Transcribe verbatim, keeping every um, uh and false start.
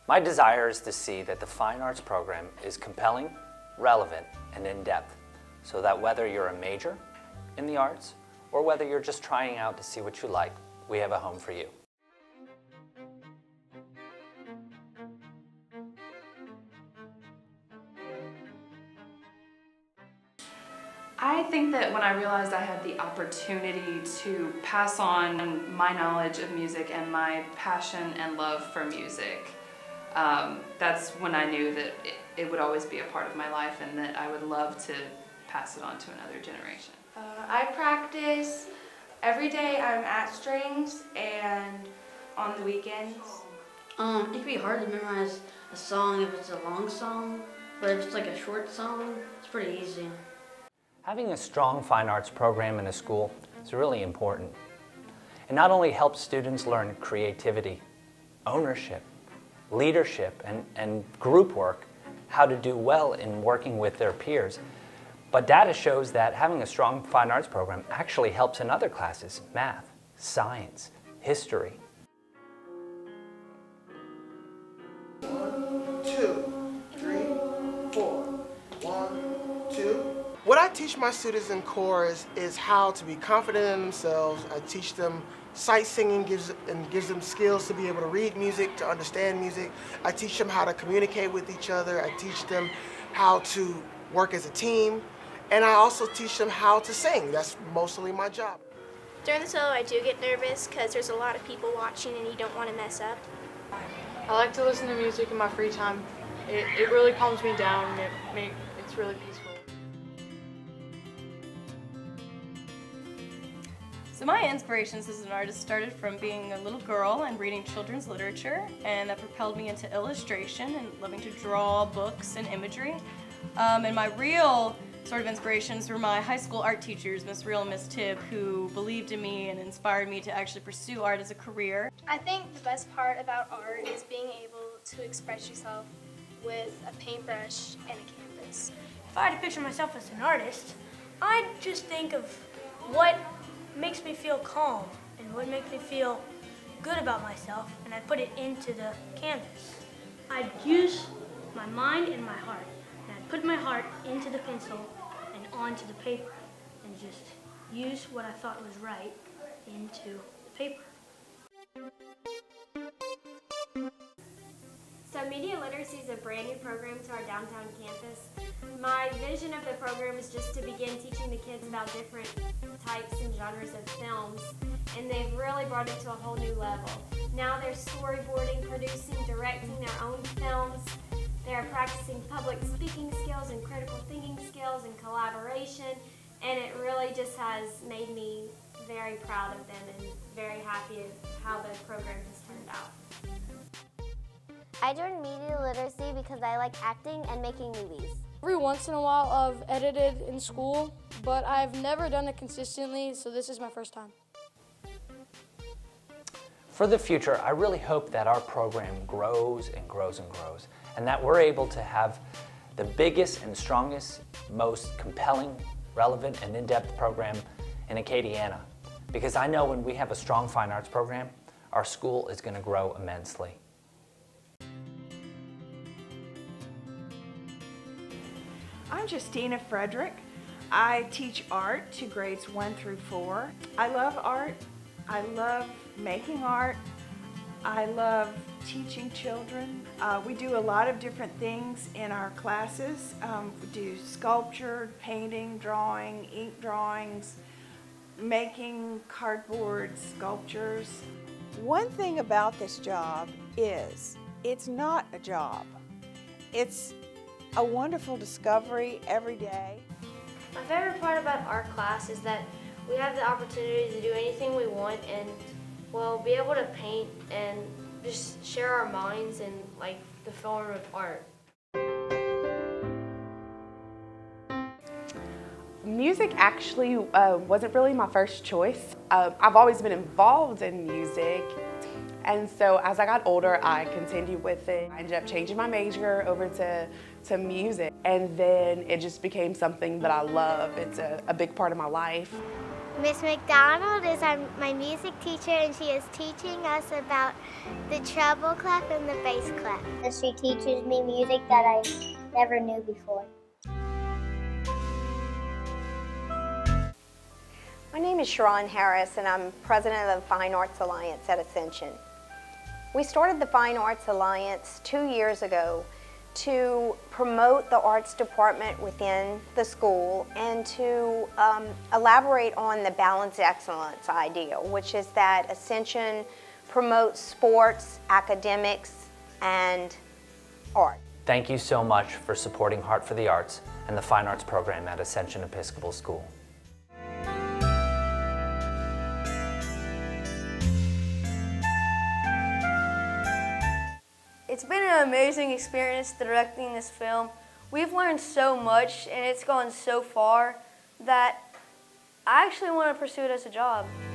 My desire is to see that the fine arts program is compelling, relevant, and in-depth, so that whether you're a major in the arts or whether you're just trying out to see what you like, we have a home for you. I think that when I realized I had the opportunity to pass on my knowledge of music and my passion and love for music, um, that's when I knew that it, it would always be a part of my life and that I would love to pass it on to another generation. Uh, I practice every day. I'm at strings and on the weekends. Um, it can be hard to memorize a song if it's a long song, but if it's like a short song, it's pretty easy. Having a strong fine arts program in a school is really important. It not only helps students learn creativity, ownership, leadership, and, and group work, how to do well in working with their peers, but data shows that having a strong fine arts program actually helps in other classes: math, science, history. One, two, three, four. One, two. What I teach my students in chorus is how to be confident in themselves. I teach them sight singing gives, and gives them skills to be able to read music, to understand music. I teach them how to communicate with each other. I teach them how to work as a team. And I also teach them how to sing. That's mostly my job. During the solo, I do get nervous because there's a lot of people watching and you don't want to mess up. I like to listen to music in my free time. It, it really calms me down and it make, it's really peaceful. So my inspirations as an artist started from being a little girl and reading children's literature, and that propelled me into illustration and loving to draw books and imagery. Um, and my real sort of inspirations were my high school art teachers, Miss Reel and Miss Tibb, who believed in me and inspired me to actually pursue art as a career. I think the best part about art is being able to express yourself with a paintbrush and a canvas. If I had to picture myself as an artist, I'd just think of what makes me feel calm and what makes me feel good about myself, and I'd put it into the canvas. I'd use my mind and my heart, and I'd put my heart into the pencil and onto the paper, and just use what I thought was right into the paper. So Media Literacy is a brand new program to our downtown campus. My vision of the program is just to begin teaching the kids about different types and genres of films, and they've really brought it to a whole new level. Now they're storyboarding, producing, directing their own films. They're practicing public speaking skills and critical thinking skills and collaboration, and it really just has made me very proud of them and very happy of how the program has turned out. I joined Media Literacy because I like acting and making movies. Every once in a while I've edited in school, but I've never done it consistently, so this is my first time. For the future, I really hope that our program grows and grows and grows, and that we're able to have the biggest and strongest, most compelling, relevant, and in-depth program in Acadiana. Because I know when we have a strong fine arts program, our school is going to grow immensely. I'm Justina Frederick. I teach art to grades one through four. I love art. I love making art. I love teaching children. Uh, we do a lot of different things in our classes. Um, we do sculpture, painting, drawing, ink drawings, making cardboard sculptures. One thing about this job is it's not a job. It's a wonderful discovery every day. My favorite part about our class is that we have the opportunity to do anything we want and, well, be able to paint and just share our minds in, like, the form of art. Music actually uh, wasn't really my first choice. Uh, I've always been involved in music, and so as I got older, I continued with it. I ended up changing my major over to, to music, and then it just became something that I love. It's a, a big part of my life. Miss McDonald is our, my music teacher, and she is teaching us about the treble clef and the bass clef. And she teaches me music that I never knew before. My name is Sharon Harris, and I'm president of the Fine Arts Alliance at Ascension. We started the Fine Arts Alliance two years ago to promote the arts department within the school and to um, elaborate on the balanced excellence idea, which is that Ascension promotes sports, academics, and art. Thank you so much for supporting Heart for the Arts and the Fine Arts program at Ascension Episcopal School. It's been an amazing experience directing this film. We've learned so much and it's gone so far that I actually want to pursue it as a job.